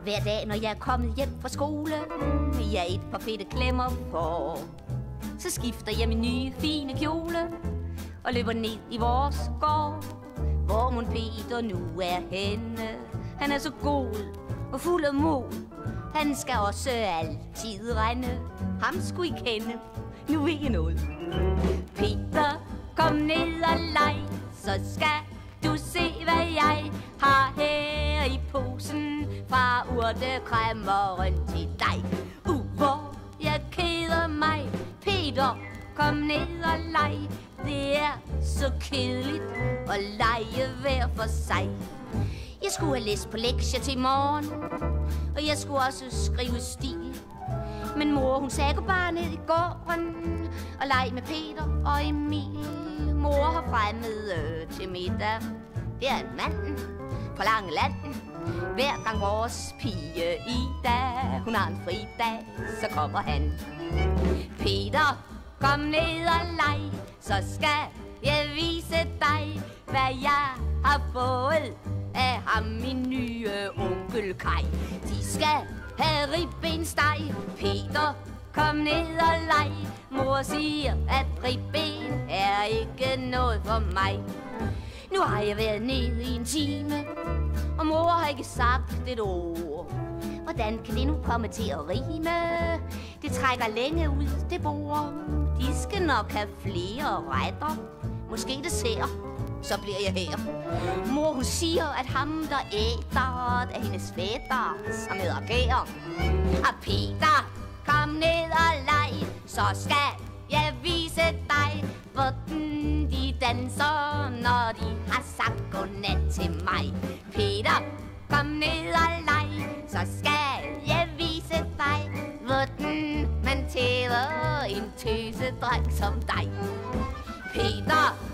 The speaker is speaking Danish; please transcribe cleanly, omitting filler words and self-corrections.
Hver dag, når jeg er kommet hjem fra skole, jeg et par fedte klemmer på. Så skifter jeg min nye fine kjole og løber ned i vores gård, hvor mon Peter nu er henne. Han er så god og fuld af mod. Han skal også altid rende. Ham skulle I kende. Nu ved jeg noget. Peter, kom ned og leg, så skal du se, hvad jeg har her i posen. Fra urtekræmmeren til dig. Hvor jeg keder mig. Peter, kom ned og leg. Det er så kedeligt at lege hver for sig. Jeg skulle have læst på lektier til morgen, og jeg skulle også skrive stil. Men mor, hun sagde, gå bare ned i gården og leg med Peter og Emil. Mor har fremmed til middag. Det er en mand på lange landen. Hver gang vores pige Ida, hun har en fridag, så kommer han. Peter, kom ned og leg, så skal jeg vise dig, hvad jeg har fået af ham, min nye onkel Kai. De skal have ribbensteg. Peter, kom ned og leg. Mor siger, at ribben er ikke noget for mig. Nu har jeg været nede i en time, og mor har ikke sagt et ord. Hvordan kan det nu komme til at rime? Det trækker længe ud, det bord. De skal nok have flere retter. Måske dessert, så bliver jeg her. Mor, hun siger, at ham, der æter, er hendes fætter, som hedder Gær. Og Peter, kom ned og leg, så skal jeg vise dig, hvordan de danser, når de har sagt godnat til mig. Peter, kom ned og leg, så skal jeg vise dig, hvordan man tæver en tøsedreng som dig. Peter,